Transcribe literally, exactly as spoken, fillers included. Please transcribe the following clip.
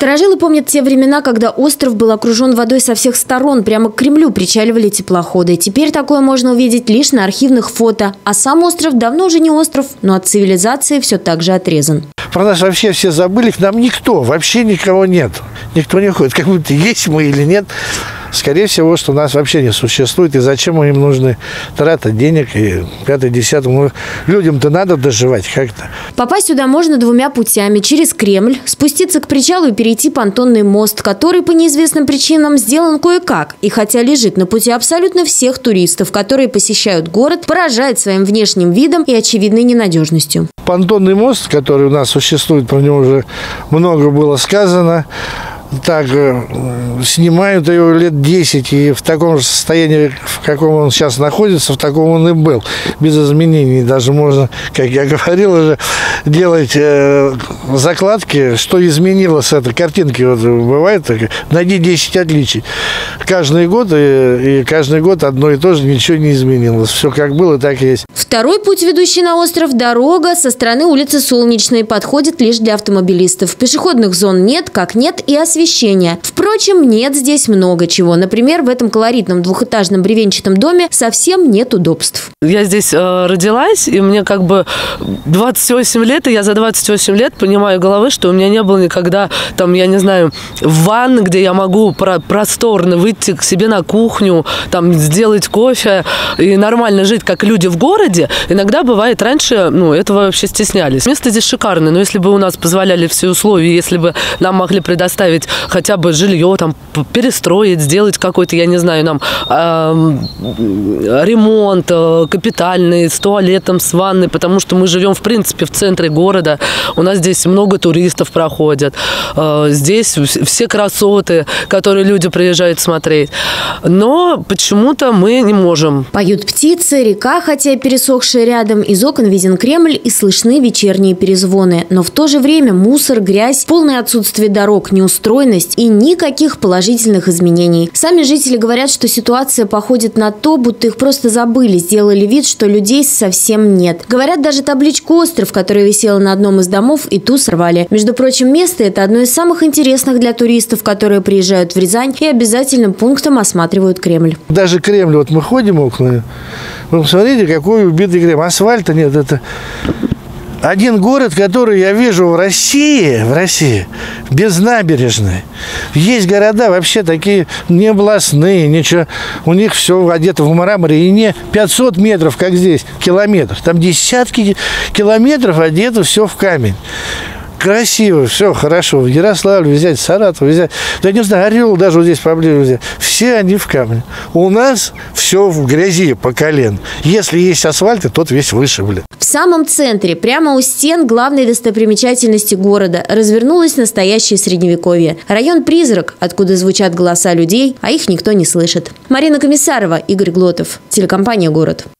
Старожилы помнят те времена, когда остров был окружен водой со всех сторон. Прямо к Кремлю причаливали теплоходы. Теперь такое можно увидеть лишь на архивных фото. А сам остров давно уже не остров, но от цивилизации все так же отрезан. Про нас вообще все забыли, к нам никто, вообще никого нет. Никто не ходит, как будто есть мы или нет. Скорее всего, что нас вообще не существует. И зачем им нужны трата денег и пятое, десятое. Ну, людям-то надо доживать как-то. Попасть сюда можно двумя путями. Через Кремль, спуститься к причалу и перейти понтонный мост, который по неизвестным причинам сделан кое-как. И хотя лежит на пути абсолютно всех туристов, которые посещают город, поражает своим внешним видом и очевидной ненадежностью. Понтонный мост, который у нас существует, про него уже много было сказано. Так, снимают его лет десять, и в таком же состоянии, в каком он сейчас находится, в таком он и был, без изменений. Даже можно, как я говорил уже, делать э, закладки, что изменилось с этой картинки. Вот бывает, найди десять отличий. Каждый год, и, и каждый год одно и то же, ничего не изменилось. Все как было, так и есть. Второй путь, ведущий на остров, дорога со стороны улицы Солнечной, подходит лишь для автомобилистов. Пешеходных зон нет, как нет и освещения. Впрочем, нет здесь много чего. Например, в этом колоритном двухэтажном бревенчатом доме совсем нет удобств. Я здесь э, родилась, и мне как бы двадцать восемь лет, и я за двадцать восемь лет понимаю головы, что у меня не было никогда, там, я не знаю, ванны, где я могу про просторно выйти к себе на кухню, там, сделать кофе и нормально жить, как люди в городе. Иногда бывает, раньше, ну, этого вообще стеснялись. Место здесь шикарное, но если бы у нас позволяли все условия, если бы нам могли предоставить хотя бы жилье, там, перестроить, сделать какой-то, я не знаю, нам э, ремонт э, капитальный, с туалетом, с ванной, потому что мы живем, в принципе, в центре города. У нас здесь много туристов проходят. Э, здесь все красоты, которые люди приезжают смотреть. Но почему-то мы не можем. Поют птицы, река, хотя и пересохшая рядом, из окон виден Кремль и слышны вечерние перезвоны. Но в то же время мусор, грязь, полное отсутствие дорог, неустроенность и никаких положительных изменений. Сами жители говорят, что ситуация походит на то, будто их просто забыли, сделали вид, что людей совсем нет. Говорят, даже табличку «Остров», которая висела на одном из домов, и ту сорвали. Между прочим, место это одно из самых интересных для туристов, которые приезжают в Рязань и обязательным пунктом осматривают Кремль. Даже Кремль, вот мы ходим около, вы посмотрите, какой убитый Кремль. Асфальта нет, это... Один город, который я вижу в России, в России, без набережной. Есть города вообще такие не областные, ничего. У них все одето в мраморе, и не пятьсот метров, как здесь, километр. Там десятки километров одето все в камень. Красиво, все хорошо. В Ярославле взять, Саратов взять. Да не знаю, Орел даже вот здесь поближе взять. Все они в камне. У нас все в грязи по колен. Если есть асфальт, тот весь вышиблен. В самом центре, прямо у стен главной достопримечательности города, развернулось настоящее средневековье. Район-призрак, откуда звучат голоса людей, а их никто не слышит. Марина Комиссарова, Игорь Глотов, телекомпания «Город».